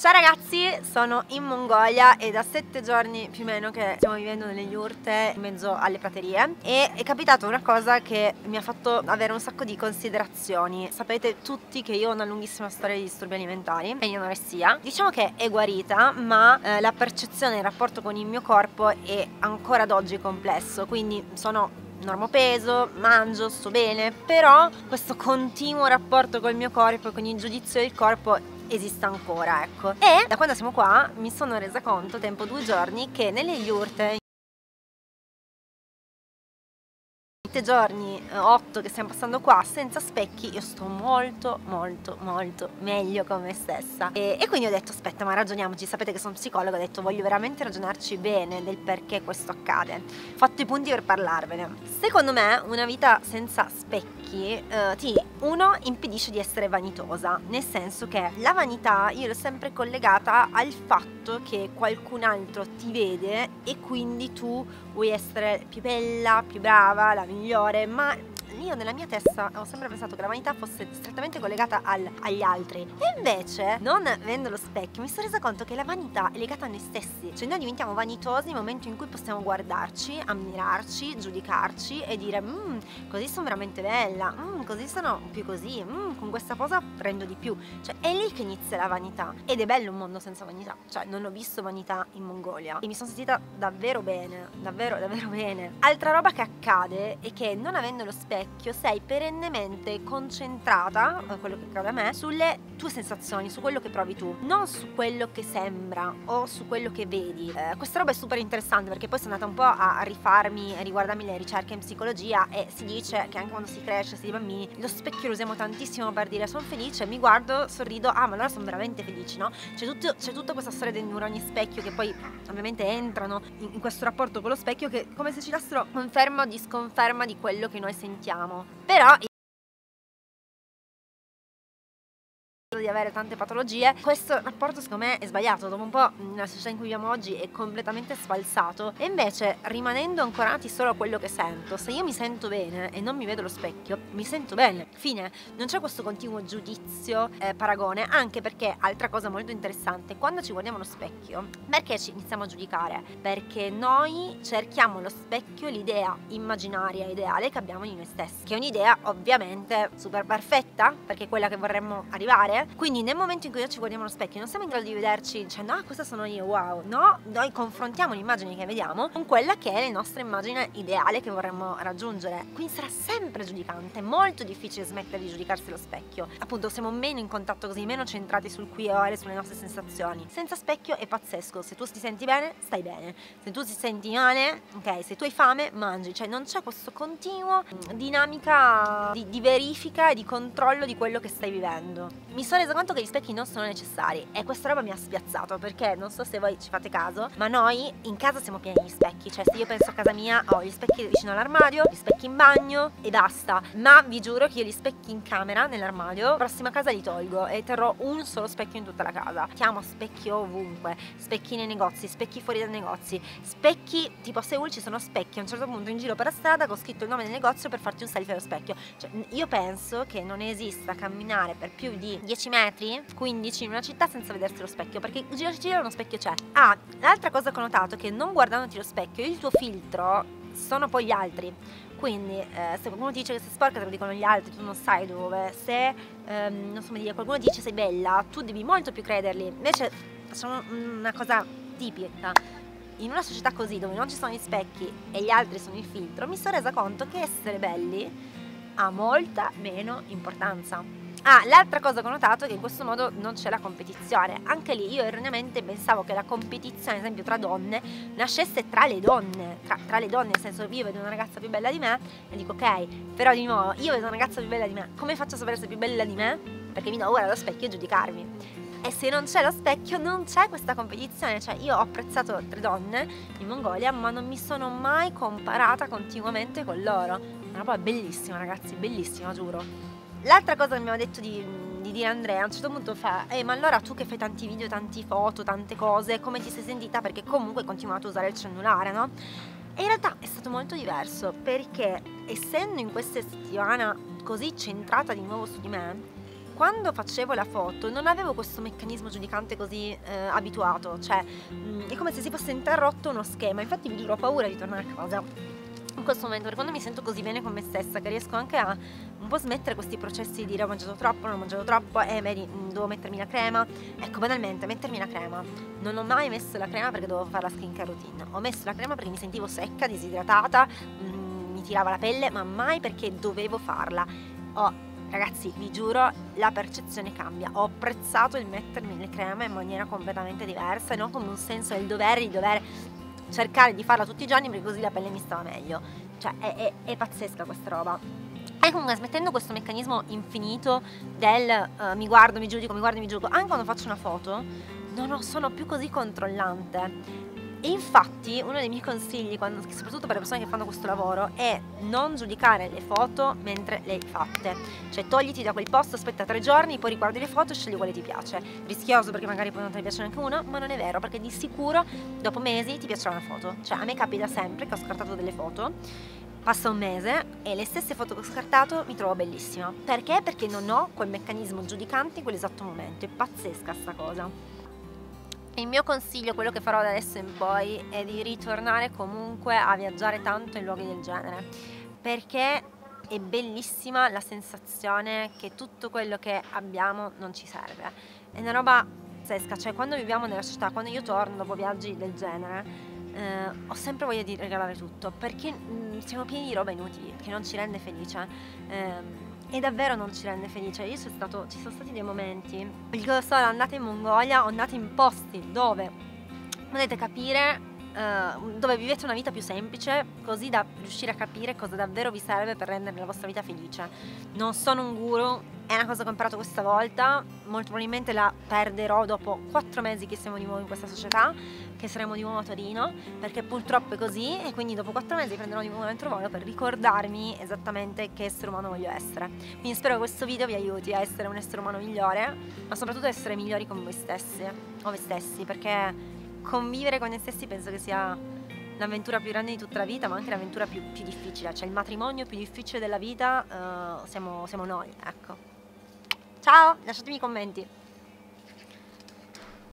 Ciao ragazzi, sono in Mongolia e da 7 giorni più o meno che stiamo vivendo nelle yurte in mezzo alle praterie e è capitato una cosa che mi ha fatto avere un sacco di considerazioni. Sapete tutti che io ho una lunghissima storia di disturbi alimentari e di anoressia. Diciamo che è guarita, ma la percezione e il rapporto con il mio corpo è ancora ad oggi complesso, quindi sono normopeso, mangio, sto bene, però questo continuo rapporto col mio corpo e con il giudizio del corpo esiste ancora, ecco. E da quando siamo qua mi sono resa conto, tempo 2 giorni, che nelle yurte, 7 giorni, 8 che stiamo passando qua senza specchi, io sto molto meglio con me stessa e quindi ho detto aspetta, ma ragioniamoci. Sapete che sono psicologa, ho detto voglio veramente ragionarci bene del perché questo accade, ho fatto i punti per parlarvene. Secondo me una vita senza specchi uno impedisce di essere vanitosa, nel senso che la vanità io l'ho sempre collegata al fatto che qualcun altro ti vede e quindi tu vuoi essere più bella, più brava, la migliore, ma io nella mia testa ho sempre pensato che la vanità fosse strettamente collegata agli altri, e invece, non avendo lo specchio, mi sono resa conto che la vanità è legata a noi stessi. Cioè noi diventiamo vanitosi nel momento in cui possiamo guardarci, ammirarci, giudicarci e dire così sono veramente bella, così sono più così, con questa posa rendo di più. Cioè è lì che inizia la vanità, ed è bello un mondo senza vanità. Cioè non ho visto vanità in Mongolia e mi sono sentita davvero bene, davvero bene. Altra roba che accade è che non avendo lo specchio sei perennemente concentrata, quello che accade a me, sulle tue sensazioni, su quello che provi tu, non su quello che sembra o su quello che vedi. Questa roba è super interessante perché poi sono andata un po' a riguardarmi le ricerche in psicologia, e si dice che anche quando si cresce, si è bambini, lo specchio lo usiamo tantissimo per dire sono felice, mi guardo, sorrido, ma allora sono veramente felici, no? C'è tutta questa storia dei neuroni specchio che poi ovviamente entrano in questo rapporto con lo specchio, che è come se ci dassero conferma o disconferma di quello che noi sentiamo. Però di avere tante patologie, questo rapporto secondo me è sbagliato. Dopo un po' nella società in cui viviamo oggi è completamente sfalsato, e invece rimanendo ancorati solo a quello che sento. Se io mi sento bene e non mi vedo allo specchio, mi sento bene, fine. Non c'è questo continuo giudizio, paragone, anche perché, altra cosa molto interessante, quando ci guardiamo allo specchio, perché ci iniziamo a giudicare? Perché noi cerchiamo allo specchio l'idea immaginaria, ideale che abbiamo di noi stessi, che è un'idea ovviamente super perfetta, perché è quella che vorremmo arrivare. Quindi nel momento in cui noi ci guardiamo allo specchio non siamo in grado di vederci dicendo questa sono io, wow, no, noi confrontiamo l'immagine che vediamo con quella che è la nostra immagine ideale che vorremmo raggiungere, quindi sarà sempre giudicante. È molto difficile smettere di giudicarsi allo specchio, appunto siamo meno in contatto così, meno centrati sul qui e ora, sulle nostre sensazioni. Senza specchio è pazzesco, se tu ti senti bene stai bene, se tu ti senti male, ok, se tu hai fame mangi, cioè non c'è questo continuo dinamica di verifica e di controllo di quello che stai vivendo. Mi sono resa conto che gli specchi non sono necessari e questa roba mi ha spiazzato, perché non so se voi ci fate caso, ma noi in casa siamo pieni di specchi. Cioè se io penso a casa mia ho gli specchi vicino all'armadio, gli specchi in bagno e basta, ma vi giuro che io gli specchi in camera, nell'armadio, prossima casa li tolgo e terrò un solo specchio in tutta la casa. Chiamo specchi ovunque, specchi nei negozi, specchi fuori dai negozi, specchi tipo a Seul ci sono specchi a un certo punto in giro per la strada con scritto il nome del negozio per farti un selfie allo specchio. Cioè io penso che non esista camminare per più di 10 metri, 15 in una città senza vedersi lo specchio, perché giro uno specchio c'è. L'altra cosa che ho notato è che non guardandoti lo specchio, il tuo filtro sono poi gli altri. Quindi se qualcuno ti dice che sei sporca te lo dicono gli altri, tu non sai dove. Se non so come dire, qualcuno ti dice sei bella, tu devi molto più crederli. Invece facciamo una cosa tipica. In una società così, dove non ci sono gli specchi e gli altri sono il filtro, mi sono resa conto che essere belli ha molta meno importanza. L'altra cosa che ho notato è che in questo modo non c'è la competizione. Anche lì io erroneamente pensavo che la competizione, ad esempio tra donne, nascesse tra le donne, tra le donne, nel senso io vedo una ragazza più bella di me e dico ok, però di nuovo io vedo una ragazza più bella di me, come faccio a sapere se è più bella di me? Perché mi devo guardare allo specchio e giudicarmi. E se non c'è lo specchio non c'è questa competizione. Cioè io ho apprezzato 3 donne in Mongolia, ma non mi sono mai comparata continuamente con loro. Una roba bellissima ragazzi, bellissima, giuro. L'altra cosa che mi aveva detto di dire Andrea, a un certo punto fa ma allora tu che fai tanti video, tanti foto, tante cose, come ti sei sentita? Perché comunque hai continuato a usare il cellulare, no? E in realtà è stato molto diverso, perché essendo in questa settimana così centrata di nuovo su di me, quando facevo la foto non avevo questo meccanismo giudicante così abituato, cioè è come se si fosse interrotto uno schema. Infatti vi giuro, ho paura di tornare a casa in questo momento, perché quando mi sento così bene con me stessa che riesco anche a un po' smettere questi processi di dire ho mangiato troppo, non ho mangiato troppo, vedi, devo mettermi la crema. Ecco, banalmente, mettermi la crema. Non ho mai messo la crema perché dovevo fare la skincare routine, ho messo la crema perché mi sentivo secca, disidratata, mi tirava la pelle, ma mai perché dovevo farla. Ragazzi, vi giuro, la percezione cambia. Ho apprezzato il mettermi le creme in maniera completamente diversa e non come un senso del dovere, di dover cercare di farla tutti i giorni perché così la pelle mi stava meglio. Cioè è pazzesca questa roba. E comunque, smettendo questo meccanismo infinito del mi guardo, mi giudico, mi guardo, mi giudico, anche quando faccio una foto non sono più così controllante. E infatti uno dei miei consigli, soprattutto per le persone che fanno questo lavoro, è non giudicare le foto mentre le hai fatte. Cioè togliti da quel posto, aspetta 3 giorni, poi riguardi le foto e scegli quale ti piace. Rischioso perché magari poi non te ne piace neanche una, ma non è vero, perché di sicuro dopo mesi ti piacerà una foto. Cioè a me capita sempre che ho scartato delle foto, passa un mese e le stesse foto che ho scartato mi trovo bellissima. Perché? Perché non ho quel meccanismo giudicante in quell'esatto momento. È pazzesca sta cosa. Il mio consiglio, quello che farò da adesso in poi, è di ritornare comunque a viaggiare tanto in luoghi del genere, perché è bellissima la sensazione che tutto quello che abbiamo non ci serve. È una roba pazzesca, cioè quando viviamo nella città, quando io torno dopo viaggi del genere, ho sempre voglia di regalare tutto, perché siamo pieni di roba inutili, che non ci rende felice. E davvero non ci rende felice. Ci sono stati dei momenti, dico solo, andate in Mongolia o andate in posti dove potete capire, dove vivete una vita più semplice, così da riuscire a capire cosa davvero vi serve per rendere la vostra vita felice. Non sono un guru, è una cosa che ho imparato questa volta, molto probabilmente la perderò dopo 4 mesi che siamo di nuovo in questa società, che saremo di nuovo a Torino, perché purtroppo è così, e quindi dopo 4 mesi prenderò di nuovo un altro volo per ricordarmi esattamente che essere umano voglio essere. Quindi spero che questo video vi aiuti a essere un essere umano migliore, ma soprattutto a essere migliori con voi stessi, o voi stessi, perché convivere con noi stessi penso che sia l'avventura più grande di tutta la vita, ma anche l'avventura più difficile. Cioè il matrimonio più difficile della vita siamo noi, ecco. Ciao, lasciatemi i commenti.